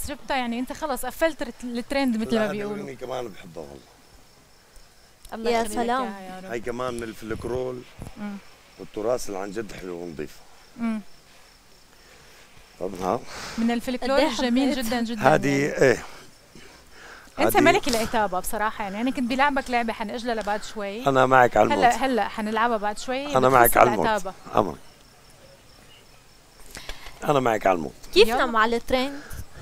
جبتها يعني انت خلص قفلت الترند مثل ما بيقولوا. لا كمان بحبها والله. الله يا يخليك سلام. إياها يا رب. هاي كمان من الفلكرول والتراث اللي عن جد حلو ونظيف. طب ها من الفلكلور الجميل جدا جدا. هذه يعني. ايه انت ملك العتابه بصراحه، يعني انا كنت بلعبك لعبه حنأجلها لبعد شوي. انا معك على الموت. هلا حنلعبها بعد شوي. انا معك على الموت. انا معك على الموت. كيفنا مع الترند؟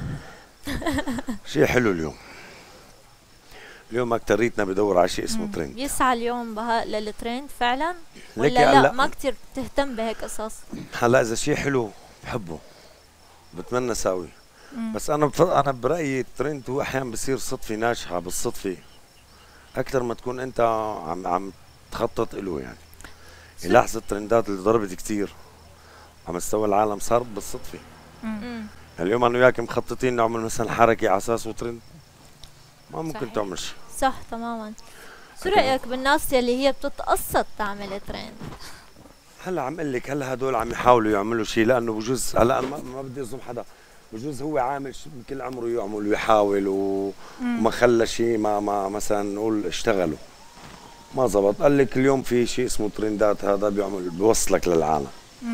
شيء حلو اليوم. اليوم اكتريتنا بدور على شيء اسمه ترند. يسعى اليوم بهاء للترند فعلا ولا لا ما كثير بتهتم بهيك قصص؟ هلا اذا شيء حلو بحبه بتمنى ساوي. بس انا برايي الترند هو احيانا بصير صدفه ناجحه بالصدفه اكثر ما تكون انت عم تخطط له يعني. لاحظ الترندات اللي ضربت كثير على مستوى العالم صار بالصدفه. اليوم انا وياك مخططين نعمل مثلا حركه على اساس ترند ما ممكن تعمل شيء. صح تماما. شو رايك بالناس يلي هي بتتقصد تعمل ترند؟ هلا عم اقول لك هلا هدول عم يحاولوا يعملوا شيء لانه بجوز هلا ما بدي اظلم حدا، بجوز هو عامل كل عمره يعمل ويحاول وما خلى شيء ما مثلا نقول اشتغلوا ما زبط. قال لك اليوم في شيء اسمه ترندات هذا بيوصلك للعالم.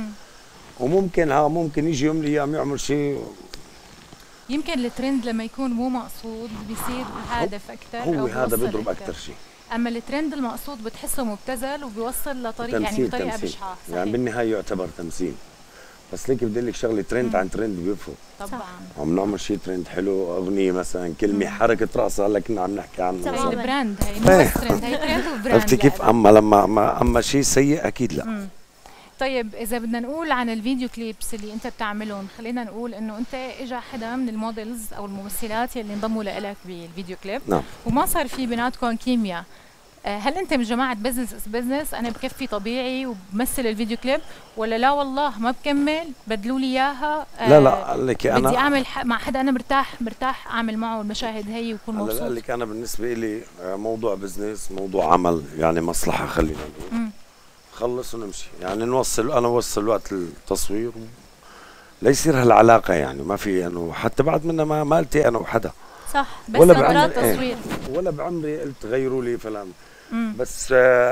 ممكن يجي يوم من الايام يعمل شيء. يمكن الترند لما يكون مو مقصود بيصير هادف اكثر. هو هذا بيضرب اكثر شيء. اما الترند المقصود بتحسه مبتذل وبيوصل لطريق يعني بطريقه بشعه. يعني بالنهايه يعتبر تمثيل. بس ليك بدي لك شغله ترند عن ترند بيفرق. طبعا عم نعمل شيء ترند حلو، اغنيه مثلا، كلمه، حركه رقص. هلا كنا عم نحكي عنه. هي البراند هي مو ترند، هي ترند وبراند. عرفتي كيف؟ اما شيء سيء اكيد لا. طيب اذا بدنا نقول عن الفيديو كليبس اللي انت بتعملهم، خلينا نقول انه انت اجى حدا من الموديلز او الممثلات اللي انضموا لك بالفيديو كليب. نعم. وما صار في بيناتكم كيمياء. هل انت من جماعه بزنس انا بكفي طبيعي وبمثل الفيديو كليب، ولا لا والله ما بكمل بدلوا لي اياها؟ لا لك انا بدي اعمل مع حدا انا مرتاح اعمل معه المشاهد هي ويكون مبسوط. لا لك انا بالنسبه لي موضوع بزنس، موضوع عمل، يعني مصلحه خلينا نقول. خلص ونمشي، يعني انا اوصل وقت التصوير ليصير هالعلاقه، يعني ما في انه حتى بعد منا ما التقي انا وحدا. صح. بس ولا تصوير ولا بعمري قلت غيروا لي فلان. بس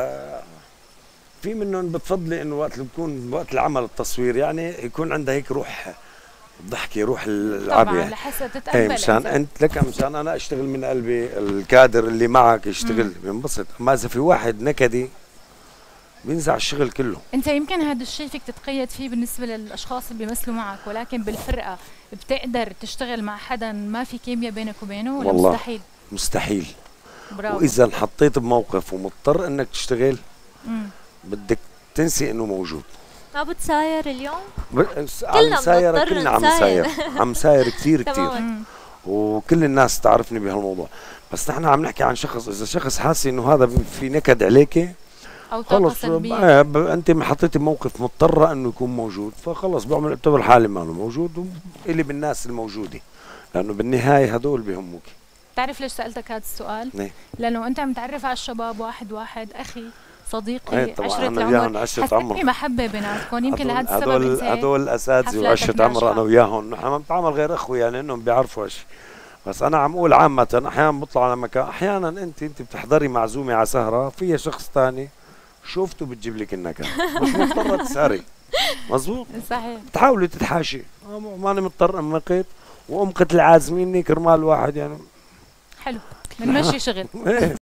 في منهم بتفضلي انه وقت اللي بكون وقت العمل التصوير يعني يكون عندها هيك روح الضحكه، روح العافيه. طبعا لحسه تتقبل. مشان انت لك مشان انا اشتغل من قلبي، الكادر اللي معك يشتغل بينبسط. اما اذا في واحد نكدي بينزع الشغل كله. انت يمكن هذا الشيء فيك تتقيد فيه بالنسبه للاشخاص اللي بيمثلوا معك، ولكن بالفرقه بتقدر تشتغل مع حدا ما في كيمياء بينك وبينه ولا والله مستحيل؟ مستحيل. برافو. واذا انحطيت بموقف ومضطر انك تشتغل بدك تنسي انه موجود. ما بتساير اليوم؟ كلنا عم ساير كثير وكل الناس تعرفني بهالموضوع. بس نحن عم نحكي عن شخص، اذا شخص حاسس انه هذا في نكد عليك او طاقه سلبيه، انت حطيتي بموقف مضطره انه يكون موجود، فخلص بعتبر حالي ما له موجود واللي بالناس الموجوده، لانه بالنهايه هدول بهموك. بتعرف ليش سالتك هذا السؤال؟ ليه؟ لانه انت عم تعرف على الشباب واحد اخي صديقي عشرة العمر، عشرة عمر، في محبه بيناتكم. يمكن لهذا السبب هدول اساتذه وعشرة عمر انا وياهم، نحن ما بنتعامل غير اخوه، يعني انهم بيعرفوا هالشيء. بس انا عم اقول عامه احيانا بطلع على مكان، احيانا انت بتحضري معزومه على سهره فيها شخص ثاني شوفته بتجيب لك النكد، مش مضطره تسهري. مزبوط؟ صحيح. بتحاولي تتحاشي، ماني مضطر امقت وامقت العازميني كرمال واحد يعني. حلو، بنمشي شغل.